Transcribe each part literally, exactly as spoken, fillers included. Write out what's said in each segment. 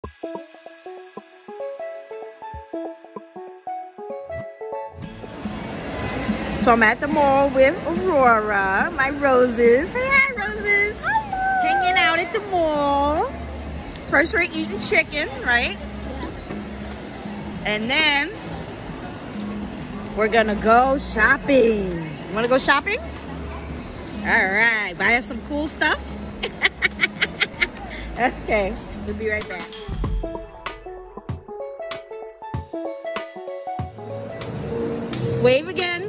So I'm at the mall with Aurora, my Roses. Say hi, Roses. Hello. Hanging out at the mall. First we're eating chicken, right? Yeah. And then we're gonna go shopping. You wanna go shopping? All right, buy us some cool stuff. Okay, we'll be right back. Wave again.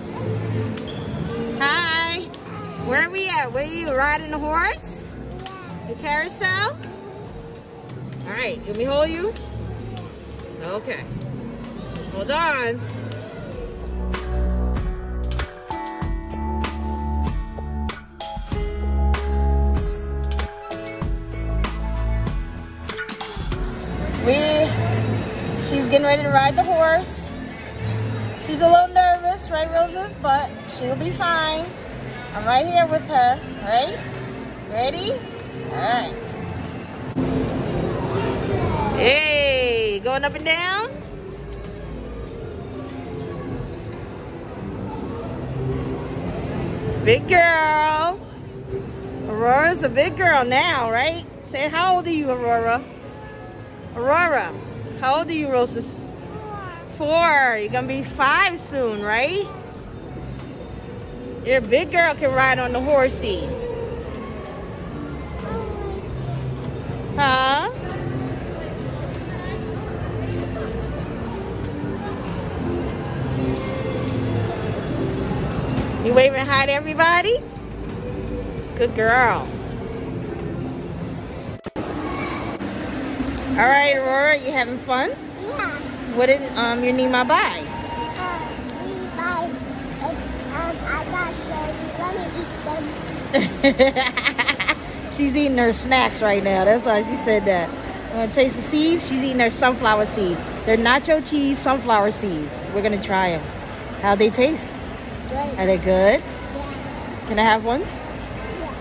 Hi. Where are we at? Where are you riding the horse? The carousel? All right, let me hold you. Okay. Hold on. We, she's getting ready to ride the horse. She's a little nervous, right, Roses? But she'll be fine. I'm right here with her, right? Ready? All right. Hey, going up and down? Big girl. Aurora's a big girl now, right? Say, how old are you, Aurora? Aurora, how old are you, Roses? Four. You're gonna be five soon, right? Your big girl can ride on the horsey. Huh? You waving hi to everybody? Good girl. All right, Aurora, you having fun? Yeah. What did um your Nima buy? Uh, we buy, um, I got sherry. Let me eat them. She's eating her snacks right now. That's why she said that. You want to taste the seeds? She's eating her sunflower seed. They're nacho cheese sunflower seeds. We're going to try them. How they taste? Good. Are they good? Yeah. Can I have one? Yeah.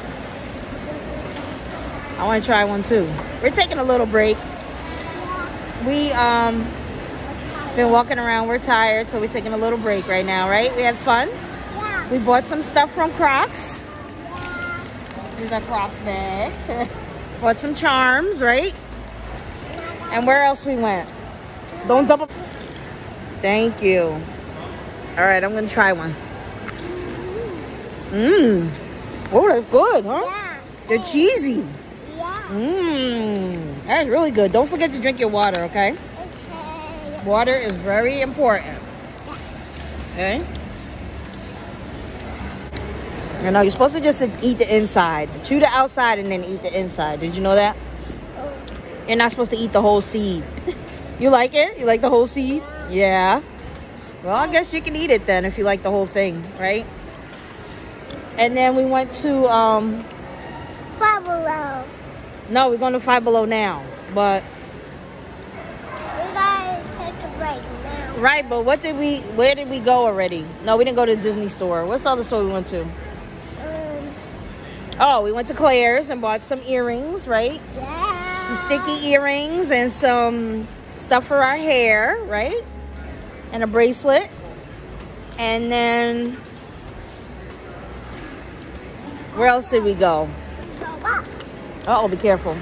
I want to try one too. We're taking a little break. Yeah. We um been walking around. We're tired, so we're taking a little break right now, right? We had fun. Yeah. We bought some stuff from Crocs. Yeah. Here's our Crocs bag. Bought some charms, right? And where else we went? Don't double. Thank you. All right, I'm gonna try one. Mmm. Oh, that's good, huh? Yeah. They're cheesy. Yeah. Mmm. That's really good. Don't forget to drink your water, okay? Okay. Water is very important. Okay? You know, you're supposed to just eat the inside. Chew the outside and then eat the inside. Did you know that? Oh. You're not supposed to eat the whole seed. You like it? You like the whole seed? Yeah. Well, I guess you can eat it then if you like the whole thing, right? And then we went to, um... Five Below. No, we're going to Five Below now. But... We gotta take a break now. Right, but what did we... Where did we go already? No, we didn't go to the Disney store. What's the other store we went to? Um, Oh, we went to Claire's and bought some earrings, right? yeah. Some sticky earrings and some stuff for our hair, right? And a bracelet. And then... Where else did we go? So what? Uh-oh, be careful.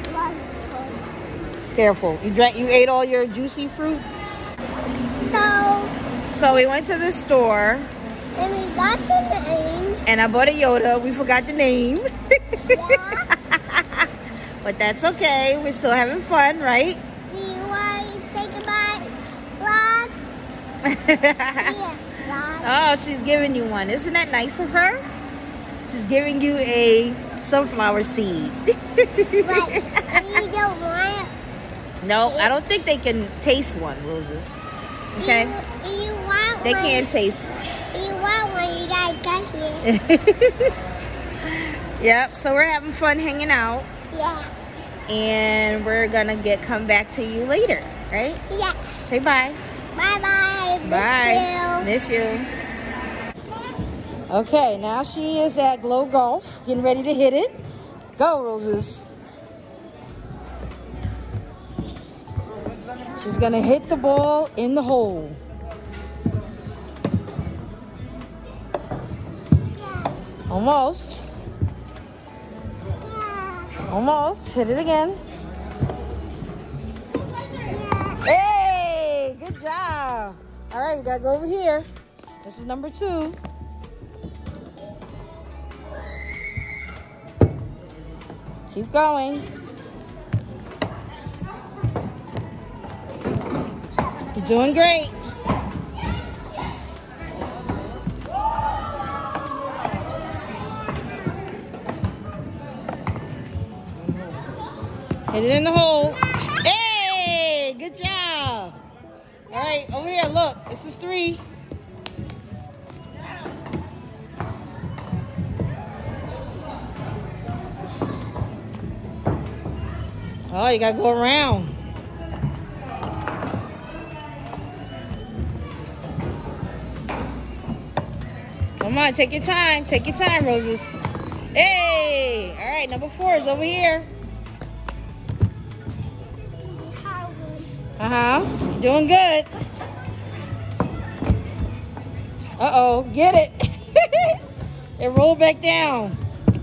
Careful. You drank, you ate all your juicy fruit? So, So we went to the store and we got the name. and I bought a Yoda. We forgot the name. Yeah. But that's okay. We're still having fun, right? Do you want to take a bite? Vlog? Yeah. Vlog. Oh, she's giving you one. Isn't that nice of her? She's giving you a sunflower seed. Right. And you don't want it? No, I don't think they can taste one, Roses. Okay? You, you want They one? can't taste one. You want one? You gotta get here. Yep, so we're having fun hanging out. Yeah. And we're gonna get come back to you later, right? Yeah. Say bye. Bye bye. Miss Bye. you. Miss you. Okay, now she is at Glow Golf, getting ready to hit it. Go, Roses. She's gonna hit the ball in the hole. Almost. Almost. Hit it again. Hey, good job. All right, we gotta go over here. This is number two. Keep going. You're doing great. Hit it in the hole. Hey, good job. All right, over here, look. This is three. Oh, you gotta go around. Come on, take your time. Take your time, Roses. Hey! All right, number four is over here. Uh-huh. Doing good. Uh-oh. Get it. It rolled back down.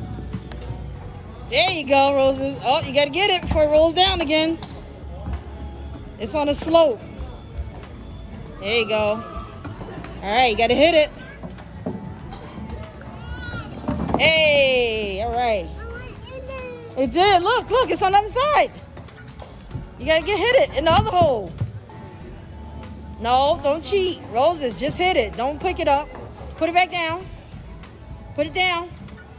There you go, Roses. Oh, you got to get it before it rolls down again. It's on a slope. There you go. All right, you got to hit it. Hey, all right. It did. Look, look, it's on the other side. You got to get hit it in the other hole. No, don't cheat. Roses, just hit it. Don't pick it up. Put it back down. Put it down.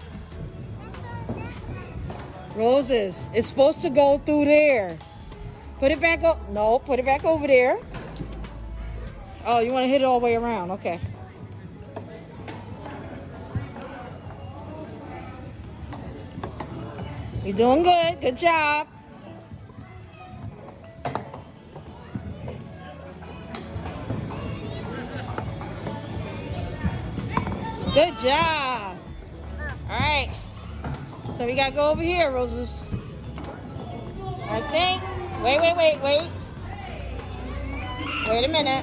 Roses, it's supposed to go through there. Put it back up. No, put it back over there. Oh, you want to hit it all the way around. Okay. You're doing good. Good job. Good job. All right. So we gotta go over here, Roses. I think. Wait, wait, wait, wait. Wait a minute.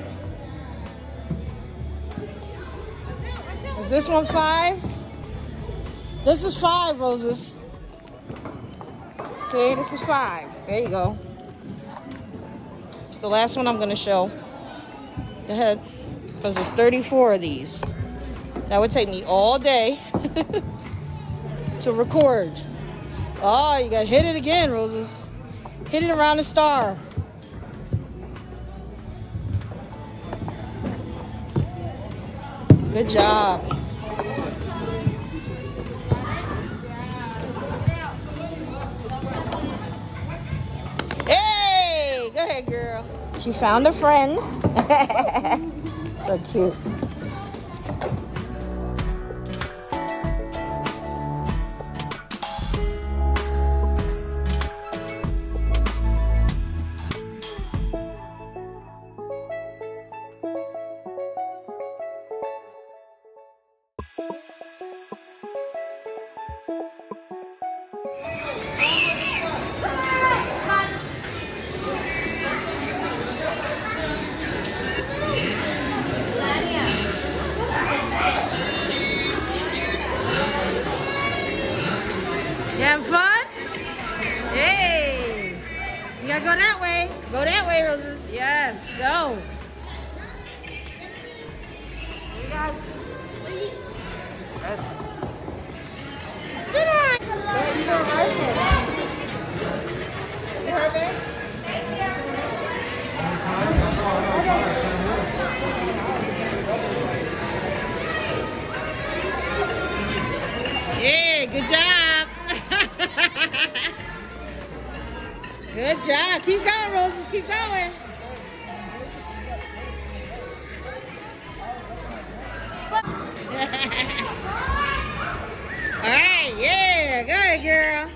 Is this one five? This is five, Roses. See, this is five. There you go. It's the last one I'm gonna show. Go ahead. Because there's thirty-four of these. That would take me all day to record. Oh, you gotta hit it again, Roses. Hit it around the star. Good job. Hey, go ahead, girl. She found a friend. So cute. You having fun? Hey! You gotta go that way. Go that way, Roses. Yes, go. You guys. Sit down. You don't hurt it. You hurt it? Yeah, good job. Good job. Keep going, Roses. Keep going. All right. Yeah. Go ahead, girl.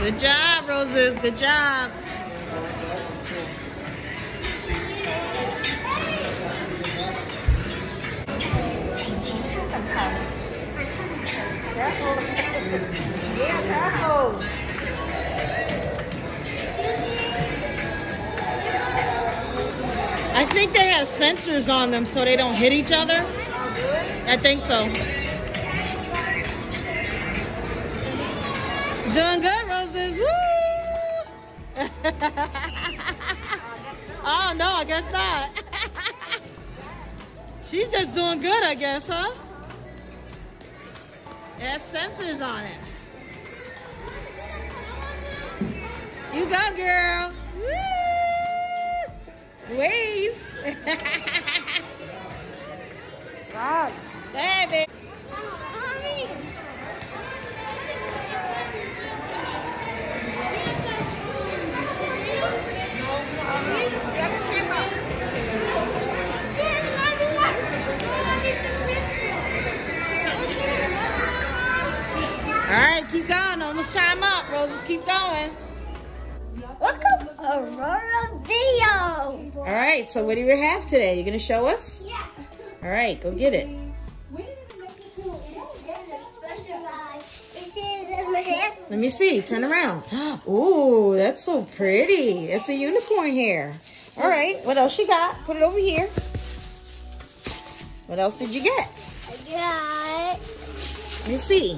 Good job, Roses. Good job. Careful. Yeah, careful. I think they have sensors on them so they don't hit each other. I think so. Doing good, Roses. Woo! Oh, no, I guess not. She's just doing good, I guess, huh? It has sensors on it. You go, girl. Woo! Wave. Wow. Hey, baby. All right, keep going. Almost time up. Roses, keep going. Welcome to Aurora video. All right, so what do you have today? You gonna show us? Yeah. All right, go get it. Let me see. Turn around. Ooh, that's so pretty. It's a unicorn hair. All right, what else you got? Put it over here. What else did you get? I got Let me see.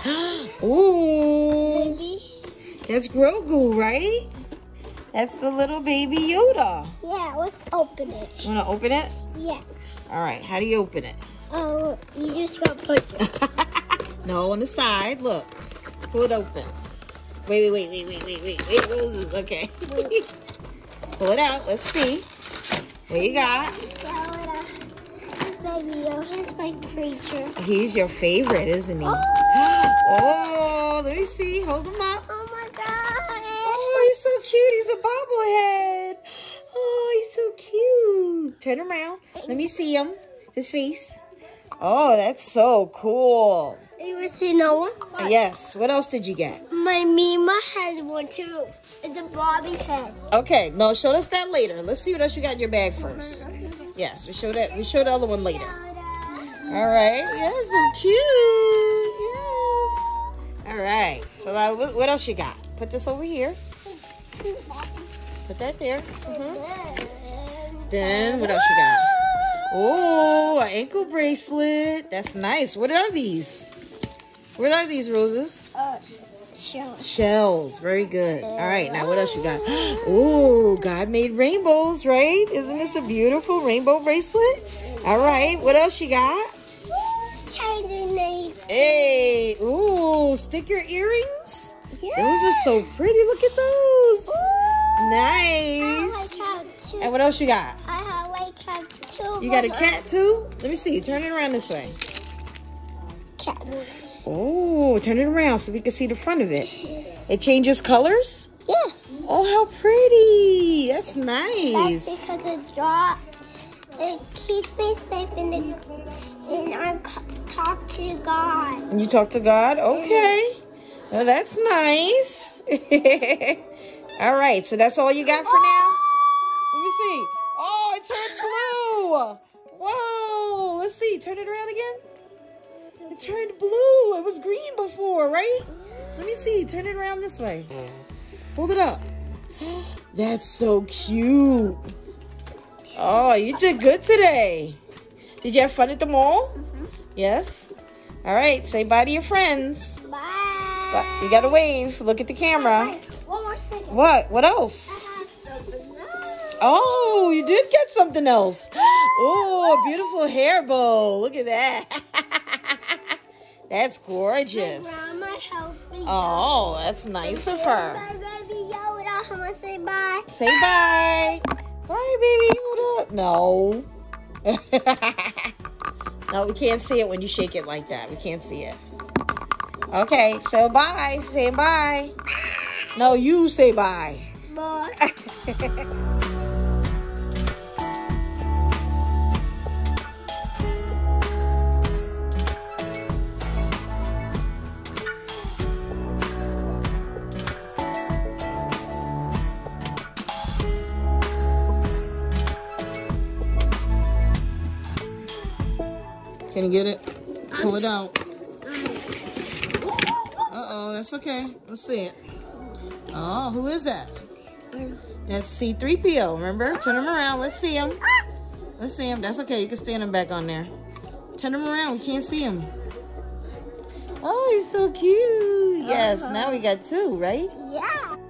Ooh, baby. that's Grogu, right? That's the little baby Yoda. Yeah, let's open it. You wanna open it? Yeah. All right, how do you open it? Oh, you just gotta put it. No, on the side, look. Pull it open. Wait, wait, wait, wait, wait, wait, wait, Roses, okay. Pull it out, let's see. What you got? Here's baby Yoda's my creature. He's your favorite, isn't he? Oh, Oh, let me see, hold him up. oh my god. Oh, he's so cute, he's a bobblehead. Oh, he's so cute. Turn around, let me see him, his face. Oh, that's so cool. You ever seen that one? Yes, what else did you get? My Mima has one too. It's a Bobby head. Okay, no, show us that later. Let's see what else you got in your bag first. Yes, we show that. We show the other one later. All right. Yes, so cute. Yes. All right. So now, what what else you got? Put this over here. Put that there. Mhm. Then what else you got? Oh, an ankle bracelet. That's nice. What are these? What are these, Roses? Uh, shells. Shells. Very good. All right. Now, what else you got? Oh, God made rainbows, right? Isn't this a beautiful rainbow bracelet? All right. What else you got? Changing name. Hey. Ooh, stick your earrings. Yeah. Those are so pretty. Look at those. I Nice. have a cat too. And what else you got? I have a cat too. You got a cat too? Let me see. Turn it around this way. Cat. Oh, turn it around so we can see the front of it. It changes colors? Yes. Oh, how pretty. That's nice. That's because it draw. It keeps me safe in the in our talk to God. And you talk to God? Okay. Well, that's nice. All right, so that's all you got for now? Let me see. Oh, it turned blue. Whoa. Let's see. Turn it around again. It turned blue. It was green before, right? Let me see. Turn it around this way. Hold it up. That's so cute. Oh, you did good today. Did you have fun at the mall? Mm-hmm. Yes? All right. Say bye to your friends. Bye. But you got to wave. Look at the camera. Wait, one more second. What? What else? I have something else. Oh, you did get something else. Oh, a beautiful hair bow. Look at that. That's gorgeous. Grandma helped me. Oh, that's nice of her. Bye, baby Yoda. I'm gonna say bye. Say bye. Bye, baby Yoda. No. No, we can't see it when you shake it like that. We can't see it. Okay, so bye. Say bye. No, you say bye. Bye. Can you get it? Pull it out. Uh-oh, that's okay. Let's see it. Oh, who is that? That's C three P O, remember? Turn him around. Let's see him. Let's see him. That's okay. You can stand him back on there. Turn him around. We can't see him. Oh, he's so cute. Yes, now we got two, right? Yeah.